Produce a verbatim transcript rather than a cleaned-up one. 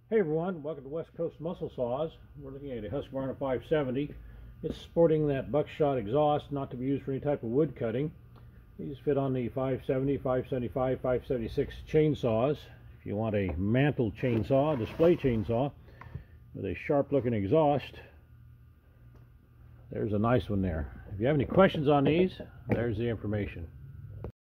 Hey everyone, welcome to West Coast Muscle Saws. We're looking at a Husqvarna five seventy. It's sporting that buckshot exhaust, not to be used for any type of wood cutting. These fit on the five seventy, five seventy-five, five seventy-six chainsaws. If you want a mantle chainsaw, display chainsaw, with a sharp looking exhaust, there's a nice one there. If you have any questions on these, there's the information.